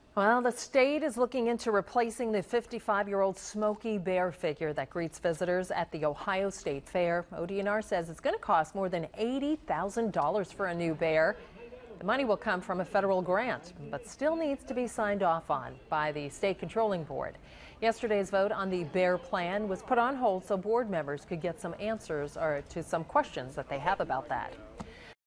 Well, the state is looking into replacing the 55-year-old Smokey Bear figure that greets visitors at the Ohio State Fair. ODNR says it's going to cost more than $80,000 for a new bear. The money will come from a federal grant, but still needs to be signed off on by the state controlling board. Yesterday's vote on the bear plan was put on hold so board members could get some answers to some questions that they have about that.